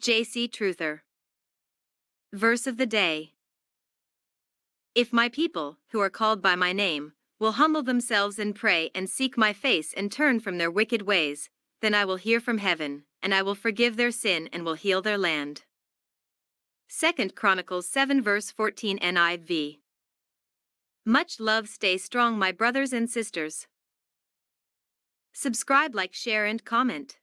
JCTRUTHER Verse of the Day. If my people, who are called by my name, will humble themselves and pray and seek my face and turn from their wicked ways, then I will hear from heaven, and I will forgive their sin and will heal their land. 2 Chronicles 7 verse 14 NIV. Much love. Stay strong, my brothers and sisters. Subscribe, like, share and comment.